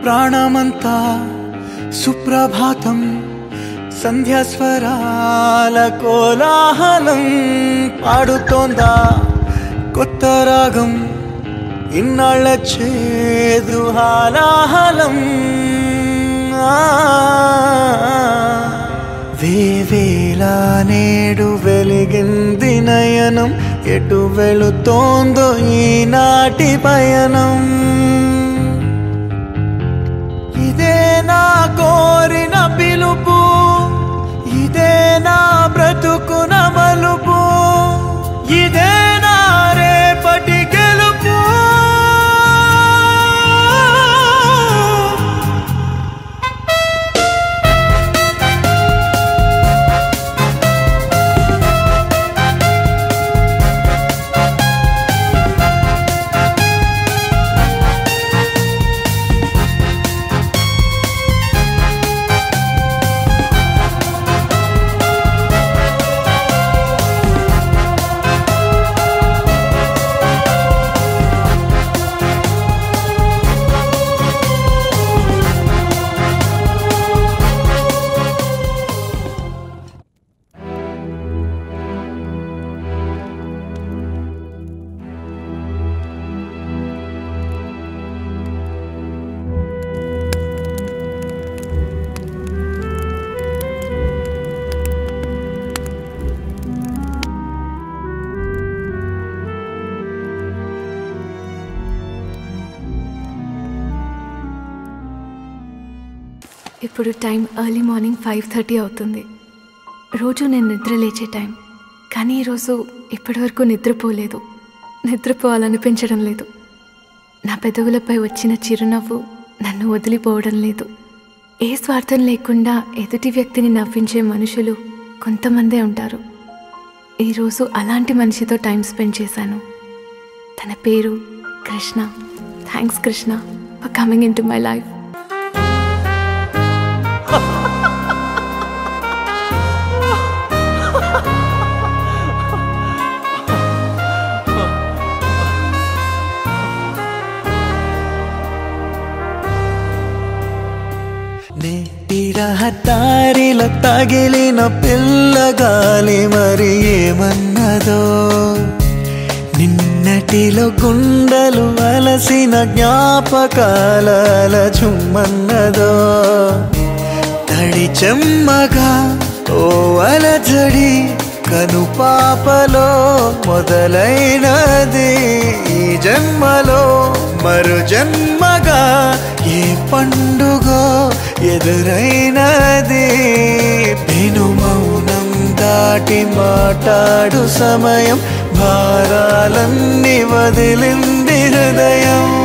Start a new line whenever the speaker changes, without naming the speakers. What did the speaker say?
ప్రాణమంతా సుప్రభాతం సంధ్యాస్వరాల కోలాహలం పాడుతోందా కొత్త రాగం ఇన్నాళ్ళ చేదు హాలాహలం వేవేలా నేడు వెలిగింది నయనం ఎటు వెళుతోందో ఈనాటి పయనం ఇదే నా కోరిన పిలుపు ఇదే నా బ్రతుకున మలుపు ఇదే నా రేపటి గెలుపు
ఇప్పుడు టైం ఎర్లీ మార్నింగ్ 5:30 అవుతుంది. రోజు నేను నిద్ర లేచే టైం, కానీ ఈరోజు ఇప్పటివరకు నిద్రపోలేదు. నిద్రపోవాలనిపించడం లేదు. నా పెదవులపై వచ్చిన చిరునవ్వు నన్ను వదిలిపోవడం లేదు. ఏ స్వార్థం లేకుండా ఎదుటి వ్యక్తిని నవ్వించే మనుషులు కొంతమందే ఉంటారు. ఈరోజు అలాంటి మనిషితో టైం స్పెండ్ చేశాను. తన పేరు Krishna. Thanks Krishna for coming into my life.
రహదారిలో తగిలిన పిల్లగాలి మరి ఏమన్నదో నిన్నటిలో గుండెలు అలసిన జ్ఞాపకాల చుమ్మన్నదో తడి చెమ్మగా ఓ అలజడి కనుపాపలో మొదలైనది ఈ జన్మలో మరు జన్మగా ఏ పండుగో ఎదురైనది పెను మౌనం దాటి మాట్లాడు సమయం భారాలన్నీ వదిలింది హృదయం